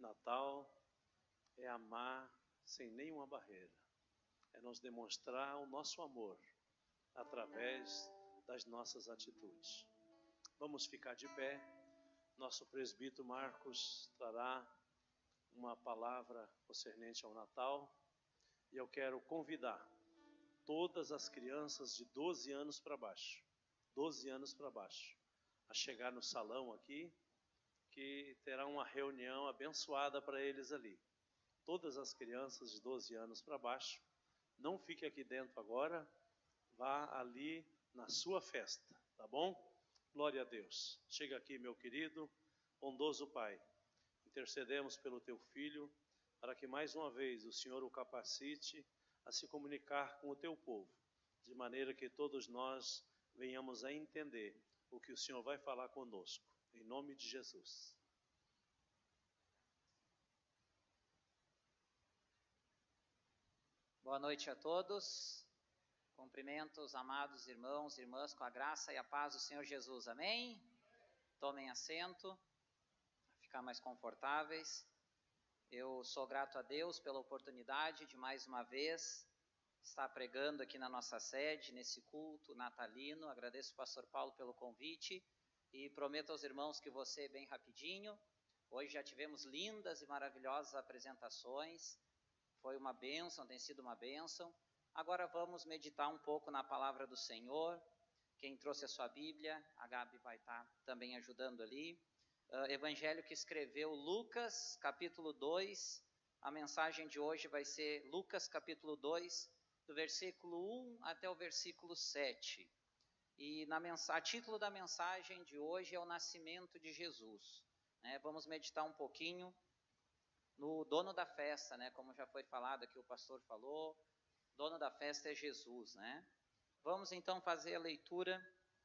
Natal é amar sem nenhuma barreira. É nos demonstrar o nosso amor através das nossas atitudes. Vamos ficar de pé. Nosso presbítero Marcos trará uma palavra concernente ao Natal. E eu quero convidar todas as crianças de 12 anos para baixo, a chegar no salão aqui, que terá uma reunião abençoada para eles ali. Todas as crianças de 12 anos para baixo, não fique aqui dentro agora, vá ali na sua festa, tá bom? Glória a Deus. Chega aqui, meu querido, bondoso Pai. Intercedemos pelo teu filho, para que mais uma vez o Senhor o capacite a se comunicar com o teu povo, de maneira que todos nós venhamos a entender o que o Senhor vai falar conosco. Em nome de Jesus. Boa noite a todos. Cumprimento os amados irmãos e irmãs com a graça e a paz do Senhor Jesus. Amém? Tomem assento, ficar mais confortáveis. Eu sou grato a Deus pela oportunidade de mais uma vez estar pregando aqui na nossa sede, nesse culto natalino. Agradeço ao pastor Paulo pelo convite e prometo aos irmãos que vou ser bem rapidinho. Hoje já tivemos lindas e maravilhosas apresentações. Foi uma bênção, tem sido uma bênção. Agora vamos meditar um pouco na palavra do Senhor. Quem trouxe a sua Bíblia, a Gabi vai estar também ajudando ali. Evangelho que escreveu Lucas, capítulo 2. A mensagem de hoje vai ser Lucas, capítulo 2, do versículo 1 até o versículo 7. E a título da mensagem de hoje é o nascimento de Jesus. Vamos meditar um pouquinho no dono da festa, como já foi falado aqui, o pastor falou, dono da festa é Jesus, Vamos então fazer a leitura,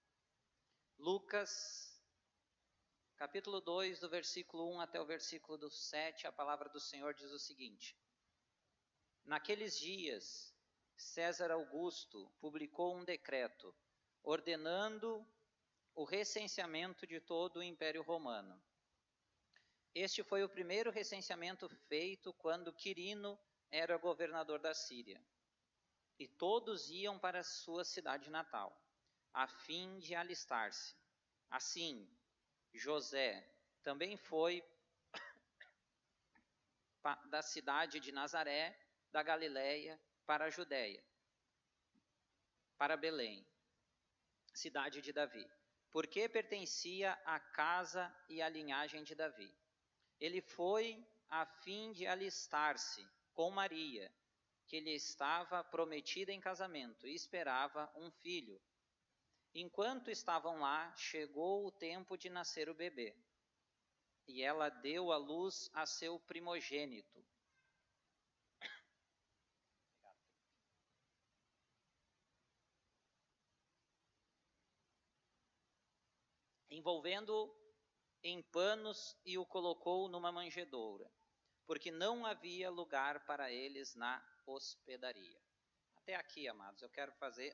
Lucas, capítulo 2, do versículo 1 até o versículo 7, a palavra do Senhor diz o seguinte: Naqueles dias, César Augusto publicou um decreto, ordenando o recenseamento de todo o Império Romano. Este foi o primeiro recenseamento feito quando Quirino era governador da Síria. E todos iam para a sua cidade natal, a fim de alistar-se. Assim, José também foi da cidade de Nazaré, da Galileia, para a Judéia, para Belém, cidade de Davi, porque pertencia à casa e à linhagem de Davi. Ele foi a fim de alistar-se com Maria, que lhe estava prometida em casamento, e esperava um filho. Enquanto estavam lá, chegou o tempo de nascer o bebê, e ela deu à luz a seu primogênito. Envolvendo em panos e o colocou numa manjedoura, porque não havia lugar para eles na hospedaria. Até aqui, amados, eu quero fazer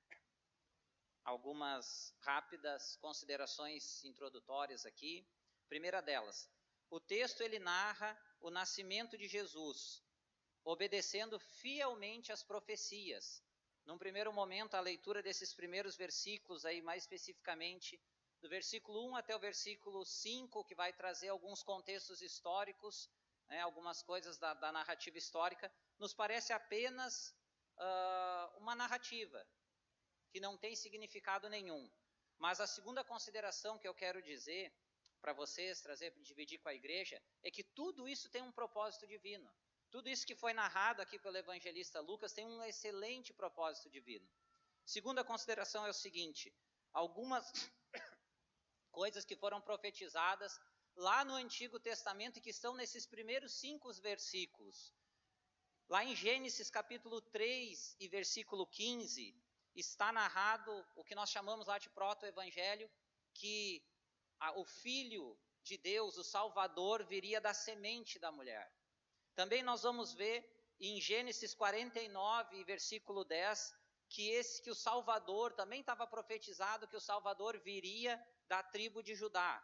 algumas rápidas considerações introdutórias aqui. Primeira delas, o texto ele narra o nascimento de Jesus, obedecendo fielmente às profecias. Num primeiro momento, a leitura desses primeiros versículos, aí mais especificamente, do versículo 1 até o versículo 5, que vai trazer alguns contextos históricos, algumas coisas da narrativa histórica, nos parece apenas uma narrativa, que não tem significado nenhum. Mas a segunda consideração que eu quero dizer para vocês, dividir com a igreja, é que tudo isso tem um propósito divino. Tudo isso que foi narrado aqui pelo evangelista Lucas tem um excelente propósito divino. Segunda consideração é o seguinte: algumas coisas que foram profetizadas lá no Antigo Testamento e que estão nesses primeiros 5 versículos. Lá em Gênesis capítulo 3 e versículo 15, está narrado o que nós chamamos lá de proto-evangelho, que o Filho de Deus, o Salvador, viria da semente da mulher. Também nós vamos ver em Gênesis 49 e versículo 10, que o Salvador, também estava profetizado que o Salvador viria da tribo de Judá.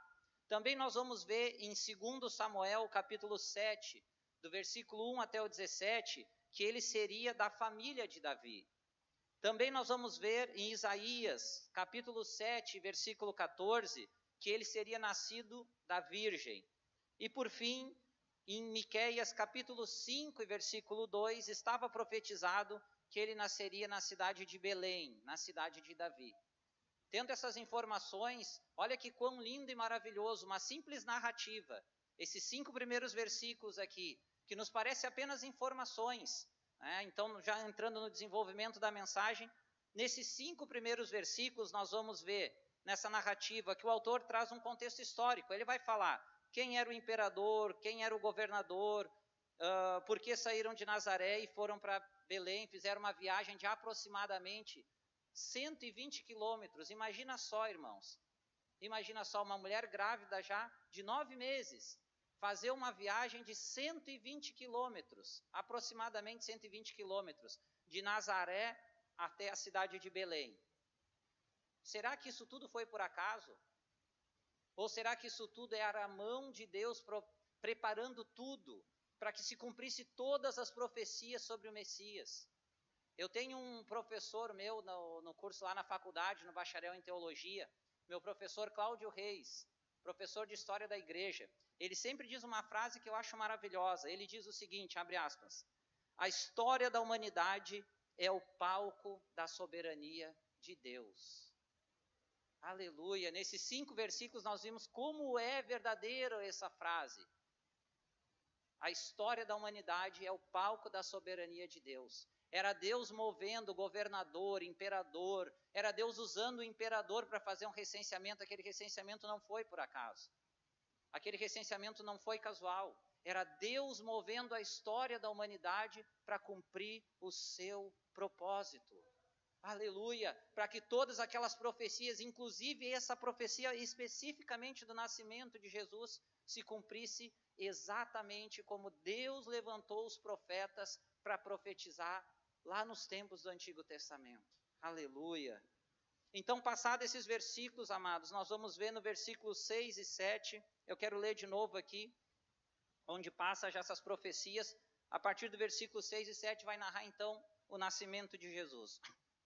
Também nós vamos ver em 2 Samuel, capítulo 7, do versículo 1 até o 17, que ele seria da família de Davi. Também nós vamos ver em Isaías, capítulo 7, versículo 14, que ele seria nascido da virgem. E por fim, em Miqueias, capítulo 5, versículo 2, estava profetizado que ele nasceria na cidade de Belém, na cidade de Davi. Tendo essas informações, olha que quão lindo e maravilhoso, uma simples narrativa. Esses 5 primeiros versículos aqui, que nos parece apenas informações, né? Então, já entrando no desenvolvimento da mensagem, nesses 5 primeiros versículos nós vamos ver, nessa narrativa, que o autor traz um contexto histórico. Ele vai falar quem era o imperador, quem era o governador, por que saíram de Nazaré e foram para Belém, fizeram uma viagem de aproximadamente 120 quilômetros. Imagina só, irmãos, imagina só uma mulher grávida já de 9 meses, fazer uma viagem de 120 quilômetros, aproximadamente 120 quilômetros, de Nazaré até a cidade de Belém. Será que isso tudo foi por acaso? Ou será que isso tudo era a mão de Deus preparando tudo para que se cumprisse todas as profecias sobre o Messias? Eu tenho um professor meu no curso lá na faculdade, no bacharel em teologia, meu professor Cláudio Reis, professor de história da igreja. Ele sempre diz uma frase que eu acho maravilhosa. Ele diz o seguinte, abre aspas: a história da humanidade é o palco da soberania de Deus. Aleluia! Nesses 5 versículos nós vimos como é verdadeira essa frase. A história da humanidade é o palco da soberania de Deus. Era Deus movendo o governador, imperador, era Deus usando o imperador para fazer um recenseamento. Aquele recenseamento não foi por acaso. Aquele recenseamento não foi casual. Era Deus movendo a história da humanidade para cumprir o seu propósito. Aleluia! Para que todas aquelas profecias, inclusive essa profecia especificamente do nascimento de Jesus, se cumprisse exatamente como Deus levantou os profetas para profetizar lá nos tempos do Antigo Testamento. Aleluia! Então, passados esses versículos, amados, nós vamos ver no versículos 6 e 7, eu quero ler de novo aqui, onde passa já essas profecias. A partir do versículo 6 e 7 vai narrar então o nascimento de Jesus.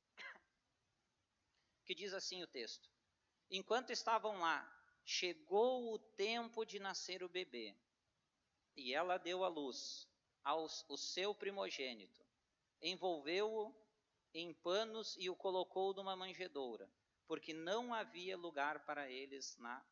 Que diz assim o texto: enquanto estavam lá, chegou o tempo de nascer o bebê, e ela deu à luz o seu primogênito, envolveu-o em panos e o colocou numa manjedoura, porque não havia lugar para eles na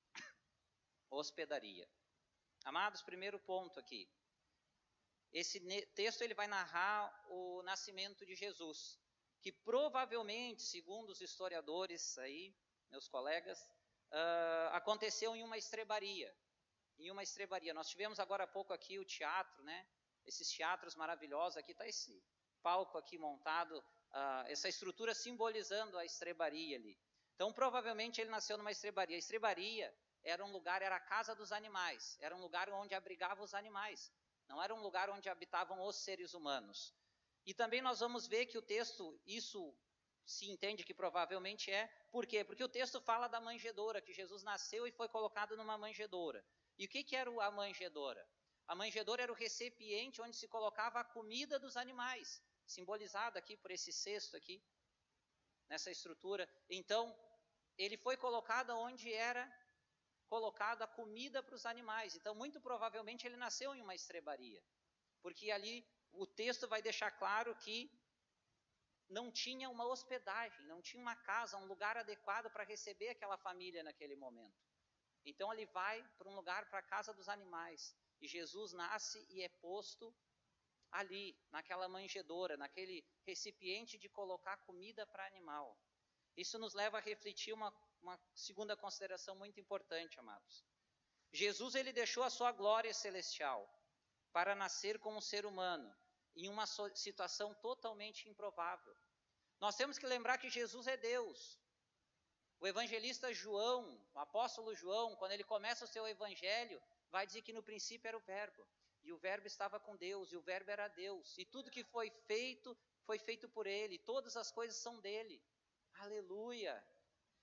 hospedaria. Amados, primeiro ponto aqui. Esse texto ele vai narrar o nascimento de Jesus, que provavelmente, segundo os historiadores aí, meus colegas, aconteceu em uma estrebaria. Nós tivemos agora há pouco aqui o teatro, né? Esses teatros maravilhosos, aqui está esse palco aqui montado, essa estrutura simbolizando a estrebaria ali. Então, provavelmente ele nasceu numa estrebaria. A estrebaria era um lugar, era a casa dos animais, era um lugar onde abrigava os animais, não era um lugar onde habitavam os seres humanos. E também nós vamos ver que o texto, isso se entende que provavelmente é, por quê? Porque o texto fala da manjedoura, que Jesus nasceu e foi colocado numa manjedoura. E o que era a manjedoura? A manjedoura era o recipiente onde se colocava a comida dos animais, simbolizada aqui por esse cesto aqui, nessa estrutura. Então, ele foi colocado onde era colocada a comida para os animais. Então, muito provavelmente ele nasceu em uma estrebaria, porque ali o texto vai deixar claro que não tinha uma hospedagem, não tinha uma casa, um lugar adequado para receber aquela família naquele momento. Então ele vai para um lugar, para a casa dos animais, e Jesus nasce e é posto ali, naquela manjedoura, naquele recipiente de colocar comida para animal. Isso nos leva a refletir uma segunda consideração muito importante, amados. Jesus, ele deixou a sua glória celestial para nascer como um ser humano, em uma situação totalmente improvável. Nós temos que lembrar que Jesus é Deus. O evangelista João, o apóstolo João, quando ele começa o seu evangelho, vai dizer que no princípio era o verbo, e o verbo estava com Deus, e o verbo era Deus, e tudo que foi feito por ele, todas as coisas são dele. Aleluia!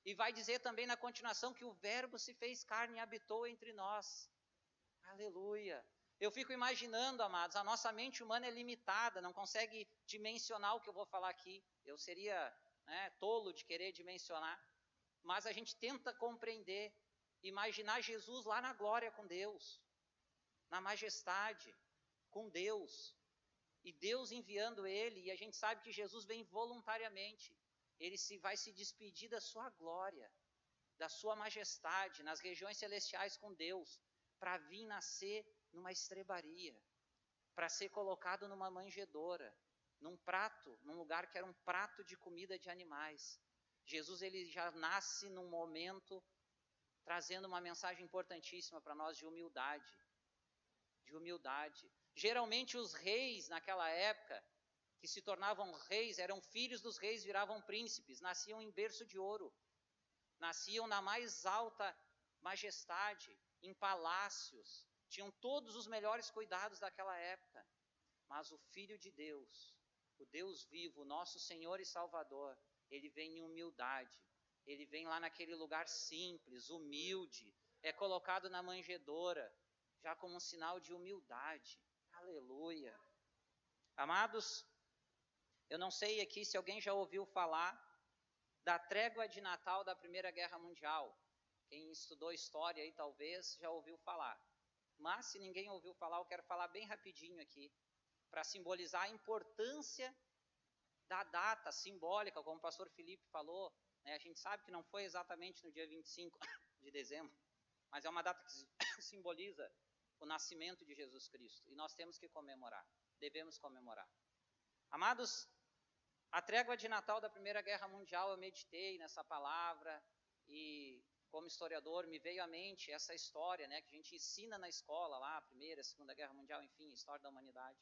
E vai dizer também na continuação que o Verbo se fez carne e habitou entre nós. Aleluia! Eu fico imaginando, amados, a nossa mente humana é limitada, não consegue dimensionar o que eu vou falar aqui. Eu seria tolo de querer dimensionar. Mas a gente tenta compreender, imaginar Jesus lá na glória com Deus, na majestade, com Deus. E Deus enviando ele, e a gente sabe que Jesus vem voluntariamente. Ele vai se despedir da sua glória, da sua majestade, nas regiões celestiais com Deus, para vir nascer numa estrebaria, para ser colocado numa manjedoura, num prato, num lugar que era um prato de comida de animais. Jesus, ele já nasce num momento trazendo uma mensagem importantíssima para nós de humildade. De humildade. Geralmente os reis naquela época, que se tornavam reis, eram filhos dos reis, viravam príncipes, nasciam em berço de ouro, nasciam na mais alta majestade, em palácios, tinham todos os melhores cuidados daquela época. Mas o Filho de Deus, o Deus vivo, nosso Senhor e Salvador, ele vem em humildade, ele vem lá naquele lugar simples, humilde, é colocado na manjedoura, já como um sinal de humildade. Aleluia! Amados, eu não sei aqui se alguém já ouviu falar da trégua de Natal da Primeira Guerra Mundial. Quem estudou história aí talvez já ouviu falar. Mas se ninguém ouviu falar, eu quero falar bem rapidinho aqui, para simbolizar a importância da data simbólica, como o pastor Felipe falou. A gente sabe que não foi exatamente no dia 25 de dezembro, mas é uma data que simboliza o nascimento de Jesus Cristo. E nós temos que comemorar, devemos comemorar. Amados, a trégua de Natal da Primeira Guerra Mundial, eu meditei nessa palavra e, como historiador, me veio à mente essa história, que a gente ensina na escola lá, a Primeira, a Segunda Guerra Mundial, enfim, história da humanidade.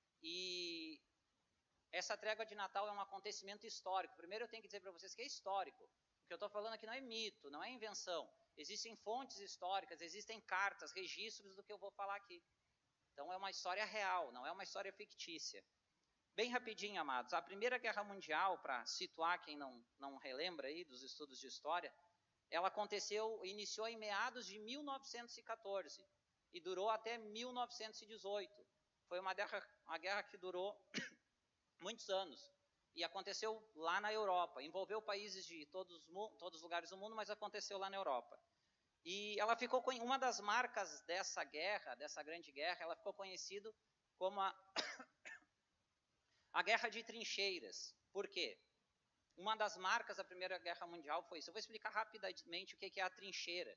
E essa trégua de Natal é um acontecimento histórico. Primeiro eu tenho que dizer para vocês que é histórico. O que eu estou falando aqui não é mito, não é invenção. Existem fontes históricas, existem cartas, registros do que eu vou falar aqui. Então é uma história real, não é uma história fictícia. Bem rapidinho, amados, a Primeira Guerra Mundial, para situar quem não relembra aí dos estudos de história, ela iniciou em meados de 1914 e durou até 1918. Foi uma guerra que durou muitos anos e aconteceu lá na Europa, envolveu países de todos os lugares do mundo, mas aconteceu lá na Europa. E ela ficou com uma das marcas dessa guerra, dessa grande guerra, ela ficou conhecida como a Guerra de Trincheiras. Por quê? Uma das marcas da Primeira Guerra Mundial foi isso. Eu vou explicar rapidamente o que é a trincheira.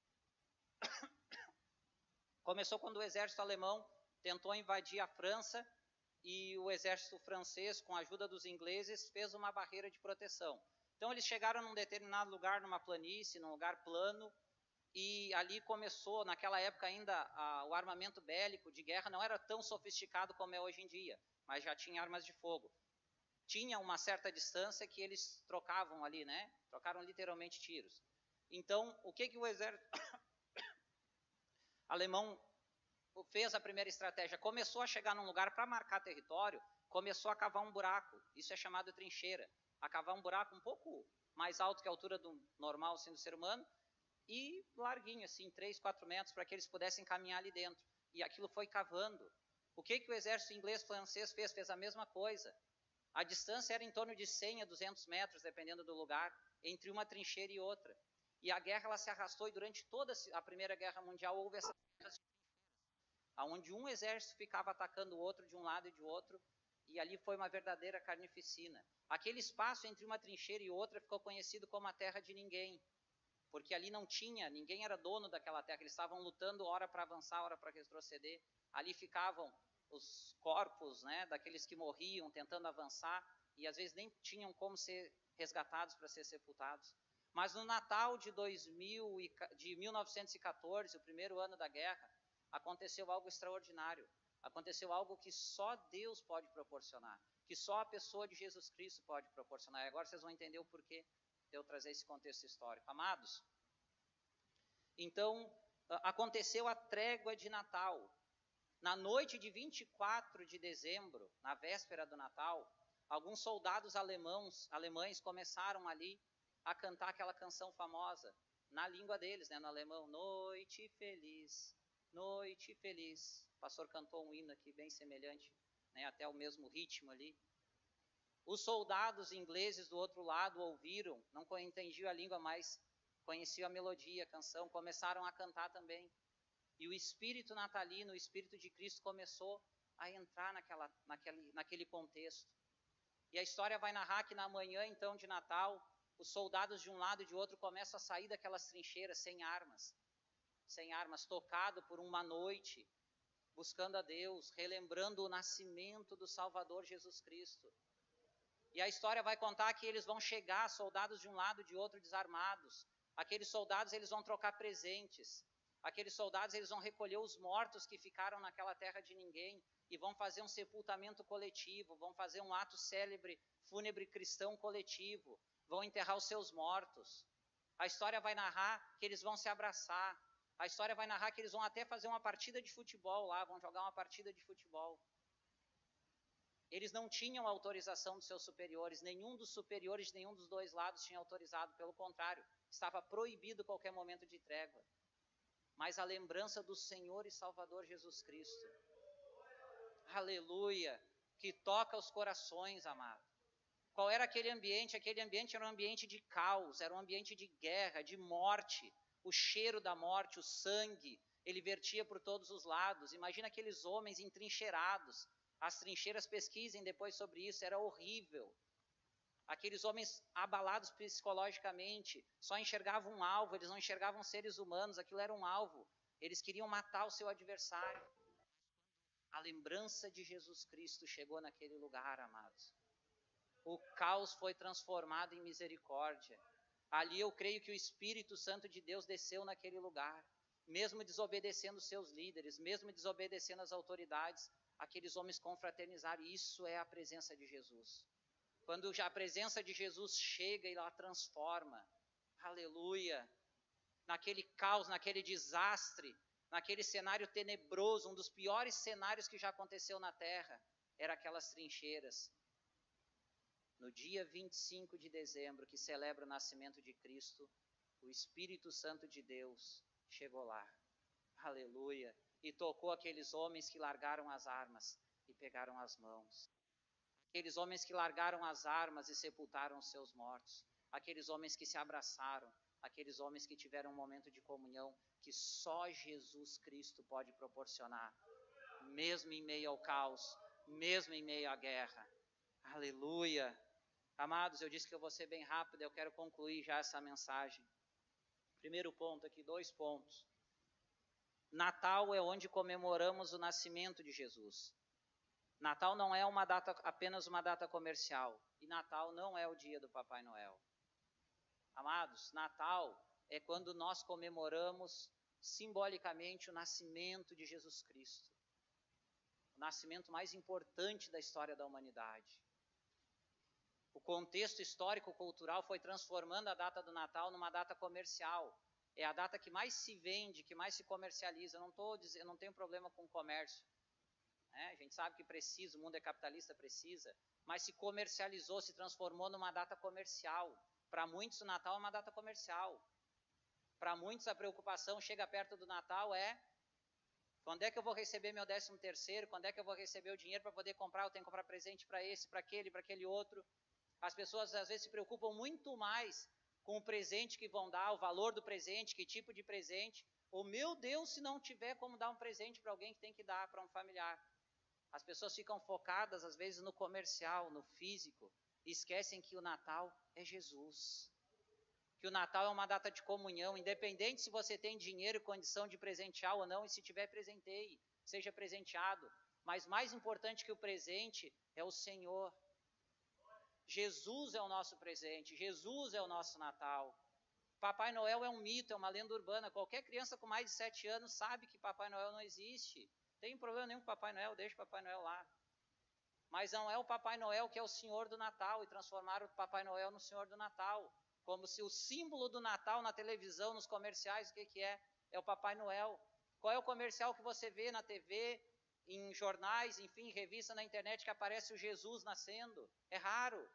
Começou quando o exército alemão tentou invadir a França e o exército francês, com a ajuda dos ingleses, fez uma barreira de proteção. Então eles chegaram num determinado lugar, numa planície, num lugar plano, e ali começou, naquela época ainda, o armamento bélico de guerra não era tão sofisticado como é hoje em dia, mas já tinha armas de fogo. Tinha uma certa distância que eles trocavam ali, trocaram literalmente tiros. Então, o que o exército alemão fez a primeira estratégia? Começou a chegar num lugar para marcar território, começou a cavar um buraco, isso é chamado trincheira, a cavar um buraco um pouco mais alto que a altura do normal, assim, do ser humano, e larguinho, assim, 3, 4 metros, para que eles pudessem caminhar ali dentro. E aquilo foi cavando. O que o exército inglês e francês fez? Fez a mesma coisa. A distância era em torno de 100 a 200 metros, dependendo do lugar, entre uma trincheira e outra. E a guerra ela se arrastou, e durante toda a Primeira Guerra Mundial houve essas guerras, onde um exército ficava atacando o outro de um lado e de outro, e ali foi uma verdadeira carnificina. Aquele espaço entre uma trincheira e outra ficou conhecido como a Terra de Ninguém, porque ali não tinha, ninguém era dono daquela terra, eles estavam lutando hora para avançar, hora para retroceder. Ali ficavam os corpos, daqueles que morriam tentando avançar, e às vezes nem tinham como ser resgatados para ser sepultados. Mas no Natal de 1914, o primeiro ano da guerra, aconteceu algo extraordinário. Aconteceu algo que só Deus pode proporcionar, que só a pessoa de Jesus Cristo pode proporcionar. E agora vocês vão entender o porquê de eu trazer esse contexto histórico. Amados, então aconteceu a trégua de Natal. Na noite de 24 de dezembro, na véspera do Natal, alguns soldados alemães começaram ali a cantar aquela canção famosa, na língua deles, né, no alemão, Noite Feliz, Noite Feliz. O pastor cantou um hino aqui bem semelhante, né, até o mesmo ritmo ali. Os soldados ingleses do outro lado ouviram, não entendiam a língua, mas conheciam a melodia, a canção, começaram a cantar também. E o espírito natalino, o espírito de Cristo começou a entrar naquele contexto. E a história vai narrar que na manhã, então, de Natal, os soldados de um lado e de outro começam a sair daquelas trincheiras sem armas, tocado por uma noite, buscando a Deus, relembrando o nascimento do Salvador Jesus Cristo. E a história vai contar que eles vão chegar, soldados de um lado e de outro desarmados. Aqueles soldados, eles vão trocar presentes. Aqueles soldados, eles vão recolher os mortos que ficaram naquela terra de ninguém e vão fazer um sepultamento coletivo, vão fazer um ato célebre, fúnebre cristão coletivo, vão enterrar os seus mortos. A história vai narrar que eles vão se abraçar. A história vai narrar que eles vão até fazer uma partida de futebol lá, vão jogar uma partida de futebol. Eles não tinham autorização dos seus superiores, nenhum dos superiores de nenhum dos dois lados tinha autorizado, pelo contrário, estava proibido qualquer momento de trégua. Mas a lembrança do Senhor e Salvador Jesus Cristo, aleluia, que toca os corações, amado. Qual era aquele ambiente? Aquele ambiente era um ambiente de caos, era um ambiente de guerra, de morte, o cheiro da morte, o sangue, ele vertia por todos os lados. Imagina aqueles homens entrincheirados, as trincheiras, pesquisem depois sobre isso, era horrível. Aqueles homens abalados psicologicamente, só enxergavam um alvo, eles não enxergavam seres humanos, aquilo era um alvo. Eles queriam matar o seu adversário. A lembrança de Jesus Cristo chegou naquele lugar, amados. O caos foi transformado em misericórdia. Ali eu creio que o Espírito Santo de Deus desceu naquele lugar, mesmo desobedecendo seus líderes, mesmo desobedecendo as autoridades, aqueles homens confraternizaram. Isso é a presença de Jesus. Quando a presença de Jesus chega e ela transforma, aleluia, naquele caos, naquele desastre, naquele cenário tenebroso, um dos piores cenários que já aconteceu na terra, era aquelas trincheiras. No dia 25 de dezembro, que celebra o nascimento de Cristo, o Espírito Santo de Deus chegou lá, aleluia, e tocou aqueles homens que largaram as armas e pegaram as mãos. Aqueles homens que largaram as armas e sepultaram os seus mortos. Aqueles homens que se abraçaram. Aqueles homens que tiveram um momento de comunhão que só Jesus Cristo pode proporcionar. Mesmo em meio ao caos, mesmo em meio à guerra. Aleluia. Amados, eu disse que eu vou ser bem rápido, eu quero concluir já essa mensagem. Primeiro ponto aqui, 2 pontos. Natal é onde comemoramos o nascimento de Jesus. Natal não é apenas uma data comercial. E Natal não é o dia do Papai Noel. Amados, Natal é quando nós comemoramos simbolicamente o nascimento de Jesus Cristo. O nascimento mais importante da história da humanidade. O contexto histórico-cultural foi transformando a data do Natal numa data comercial. É a data que mais se vende, que mais se comercializa. Eu não tenho problema com o comércio. A gente sabe que precisa, o mundo é capitalista, precisa, mas se comercializou, se transformou numa data comercial. Para muitos o Natal é uma data comercial. Para muitos a preocupação chega perto do Natal quando é que eu vou receber meu 13º, quando é que eu vou receber o dinheiro para poder comprar, eu tenho que comprar presente para esse, para aquele outro. As pessoas às vezes se preocupam muito mais com o presente que vão dar, o valor do presente, que tipo de presente. Ou, meu Deus, se não tiver como dar um presente para alguém que tem que dar para um familiar. As pessoas ficam focadas, às vezes, no comercial, no físico, e esquecem que o Natal é Jesus. Que o Natal é uma data de comunhão, independente se você tem dinheiro e condição de presentear ou não, e se tiver, presenteie, seja presenteado. Mas mais importante que o presente é o Senhor. Jesus é o nosso presente, Jesus é o nosso Natal. Papai Noel é um mito, é uma lenda urbana. Qualquer criança com mais de 7 anos sabe que Papai Noel não existe. Não tem problema nenhum com Papai Noel, deixa o Papai Noel lá. Mas não é o Papai Noel que é o Senhor do Natal, e transformaram o Papai Noel no Senhor do Natal. Como se o símbolo do Natal na televisão, nos comerciais, o que é? É o Papai Noel. Qual é o comercial que você vê na TV, em jornais, enfim, revista na internet, que aparece o Jesus nascendo? É raro.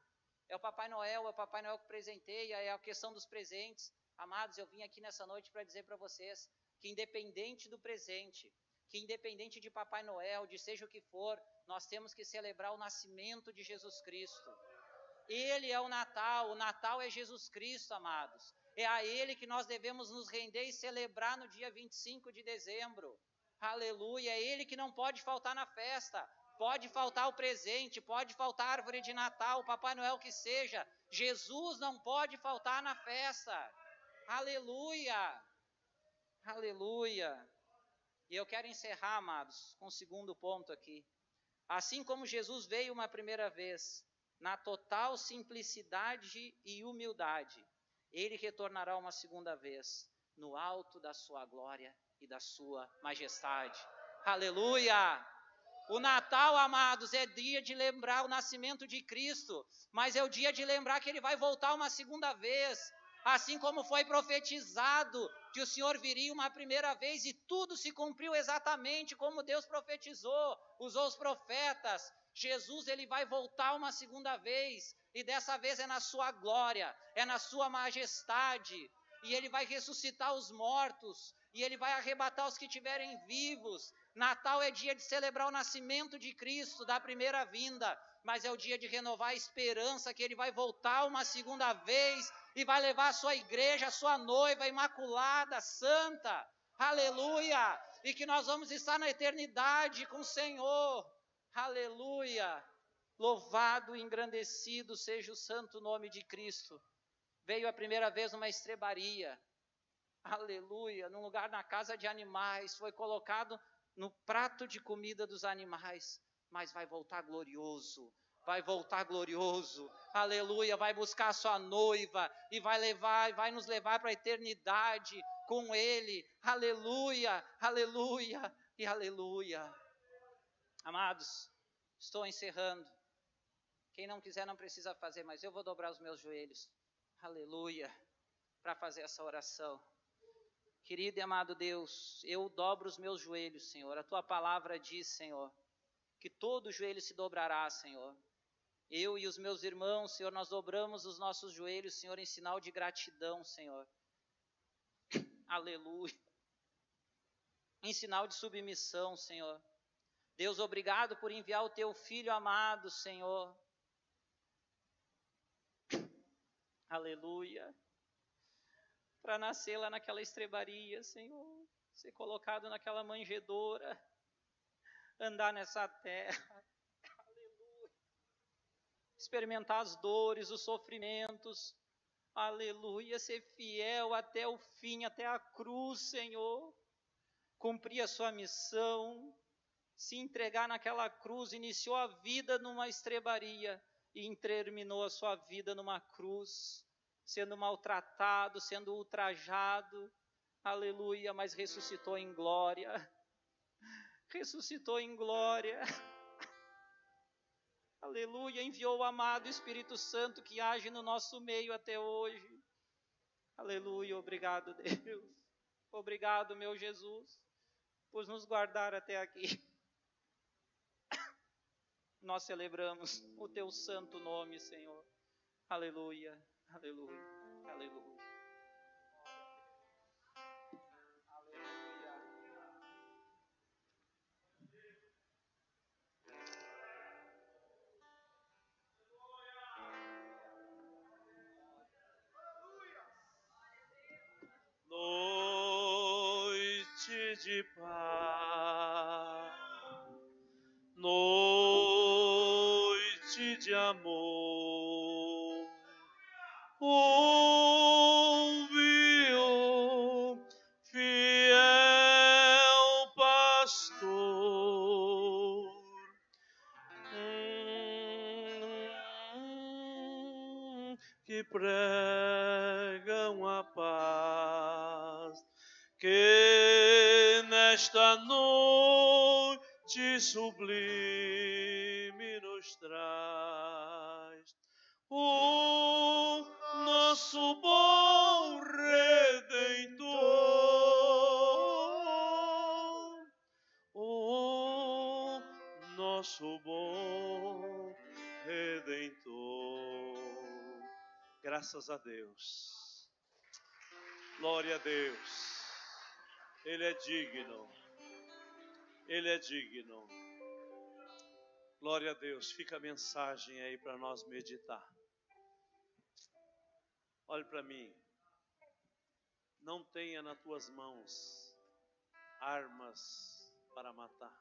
é o Papai Noel que presenteia, é a questão dos presentes. Amados, eu vim aqui nessa noite para dizer para vocês que independente do presente, que independente de Papai Noel, de seja o que for, nós temos que celebrar o nascimento de Jesus Cristo. Ele é o Natal é Jesus Cristo, amados. É a Ele que nós devemos nos render e celebrar no dia 25 de dezembro. Aleluia, é Ele que não pode faltar na festa. Pode faltar o presente, pode faltar a árvore de Natal, Papai Noel que seja. Jesus não pode faltar na festa. Aleluia, aleluia. E eu quero encerrar, amados, com o segundo ponto aqui. Assim como Jesus veio uma primeira vez, na total simplicidade e humildade, Ele retornará uma segunda vez, no alto da sua glória e da sua majestade. Aleluia! O Natal, amados, é dia de lembrar o nascimento de Cristo, mas é o dia de lembrar que Ele vai voltar uma segunda vez, assim como foi profetizado que o Senhor viria uma primeira vez e tudo se cumpriu exatamente como Deus profetizou, usou os profetas. Jesus, Ele vai voltar uma segunda vez e dessa vez é na sua glória, é na sua majestade, e Ele vai ressuscitar os mortos e Ele vai arrebatar os que estiverem vivos. Natal é dia de celebrar o nascimento de Cristo, da primeira vinda, mas é o dia de renovar a esperança que Ele vai voltar uma segunda vez e vai levar a sua igreja, a sua noiva imaculada, santa, aleluia, e que nós vamos estar na eternidade com o Senhor, aleluia, louvado e engrandecido seja o santo nome de Cristo. Veio a primeira vez numa estrebaria, aleluia, num lugar na casa de animais, foi colocado no prato de comida dos animais, mas vai voltar glorioso, aleluia, vai buscar a sua noiva e vai nos levar para a eternidade com Ele, aleluia, aleluia e aleluia. Amados, estou encerrando. Quem não quiser não precisa fazer, mas eu vou dobrar os meus joelhos, aleluia, para fazer essa oração. Querido e amado Deus, eu dobro os meus joelhos, Senhor. A Tua palavra diz, Senhor, que todo joelho se dobrará, Senhor. Eu e os meus irmãos, Senhor, nós dobramos os nossos joelhos, Senhor, em sinal de gratidão, Senhor. Aleluia. Em sinal de submissão, Senhor. Deus, obrigado por enviar o Teu Filho amado, Senhor. Aleluia. Para nascer lá naquela estrebaria, Senhor, ser colocado naquela manjedoura, andar nessa terra, aleluia, experimentar as dores, os sofrimentos, aleluia, ser fiel até o fim, até a cruz, Senhor, cumprir a sua missão, se entregar naquela cruz, iniciou a vida numa estrebaria e terminou a sua vida numa cruz, sendo maltratado, sendo ultrajado, aleluia, mas ressuscitou em glória, aleluia, enviou o amado Espírito Santo que age no nosso meio até hoje, aleluia, obrigado Deus, obrigado meu Jesus, por nos guardar até aqui. Nós celebramos o Teu santo nome, Senhor, aleluia, aleluia, aleluia. Noite de paz, noite de amor, ouve, oh, fiel pastor, que pregam a paz, que nesta noite sublime nos traz o nosso bom Redentor, o nosso bom Redentor. Graças a Deus. Glória a Deus. Ele é digno. Ele é digno. Glória a Deus. Fica a mensagem aí para nós meditar. Olhe para mim. Não tenha nas tuas mãos armas para matar.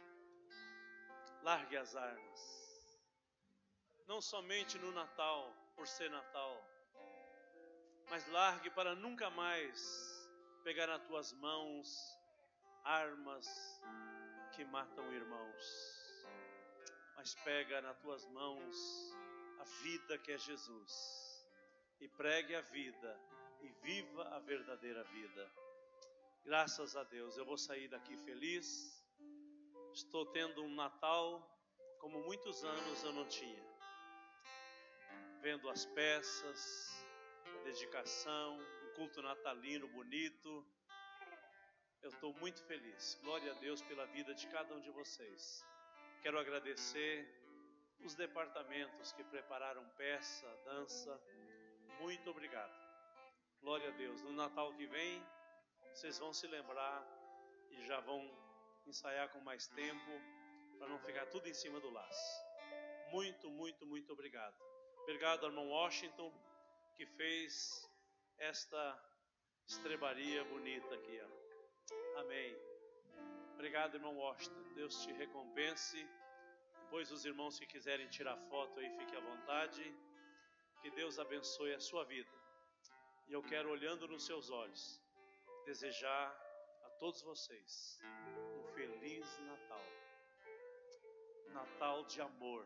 Largue as armas. Não somente no Natal, por ser Natal, mas largue para nunca mais pegar nas tuas mãos armas que matam irmãos. Mas pega nas tuas mãos a vida que é Jesus. E pregue a vida e viva a verdadeira vida. Graças a Deus, eu vou sair daqui feliz. Estou tendo um Natal como muitos anos eu não tinha. Vendo as peças, a dedicação, um culto natalino bonito. Eu estou muito feliz. Glória a Deus pela vida de cada um de vocês. Quero agradecer os departamentos que prepararam peça, dança. Muito obrigado. Glória a Deus. No Natal que vem, vocês vão se lembrar e já vão ensaiar com mais tempo para não ficar tudo em cima do laço. Muito, muito, muito obrigado. Obrigado ao irmão Washington que fez esta estrebaria bonita aqui, ó. Amém. Obrigado, irmão Washington. Deus te recompense. Depois os irmãos que quiserem tirar foto aí, fiquem à vontade. Que Deus abençoe a sua vida. E eu quero, olhando nos seus olhos, desejar a todos vocês um feliz Natal. Um Natal de amor.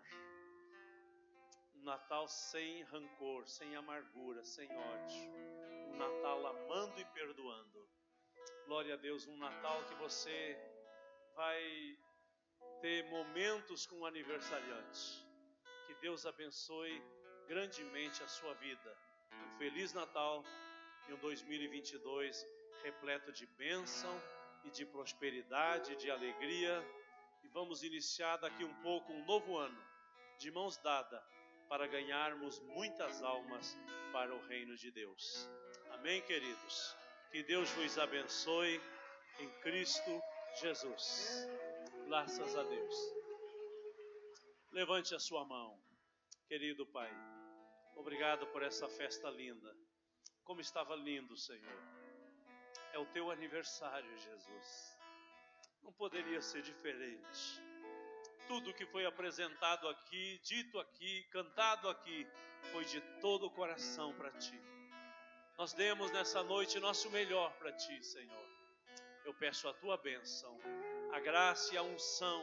Um Natal sem rancor, sem amargura, sem ódio. Um Natal amando e perdoando. Glória a Deus, um Natal que você vai ter momentos com o aniversariante. Que Deus abençoe grandemente a sua vida. Um Feliz Natal e um 2022 repleto de bênção e de prosperidade, de alegria. E vamos iniciar daqui um pouco um novo ano, de mãos dadas, para ganharmos muitas almas para o reino de Deus. Amém, queridos? Que Deus vos abençoe em Cristo Jesus. Graças a Deus. Levante a sua mão, querido Pai. Obrigado por essa festa linda. Como estava lindo, Senhor. É o teu aniversário, Jesus. Não poderia ser diferente. Tudo que foi apresentado aqui, dito aqui, cantado aqui, foi de todo o coração para Ti. Nós demos nessa noite nosso melhor para Ti, Senhor. Eu peço a Tua bênção, a graça e a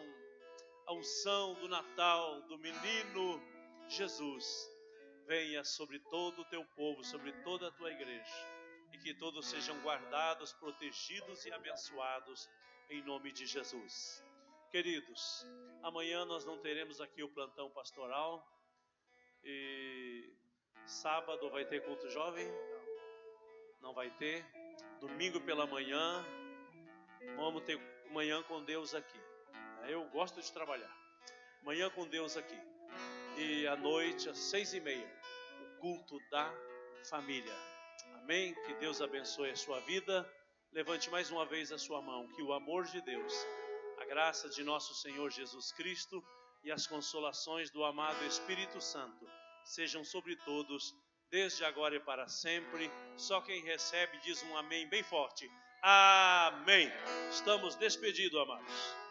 unção do Natal, do menino Jesus, venha sobre todo o Teu povo, sobre toda a Tua igreja, e que todos sejam guardados, protegidos e abençoados, em nome de Jesus. Queridos, amanhã nós não teremos aqui o plantão pastoral, e sábado vai ter culto jovem? Não vai ter. Domingo pela manhã, vamos ter manhã com Deus aqui. Eu gosto de trabalhar. Manhã com Deus aqui. E à noite, às 6h30, o culto da família. Amém? Que Deus abençoe a sua vida. Levante mais uma vez a sua mão. Que o amor de Deus, a graça de nosso Senhor Jesus Cristo e as consolações do amado Espírito Santo sejam sobre todos, desde agora e para sempre. Só quem recebe diz um amém bem forte. Amém. Estamos despedidos, amados.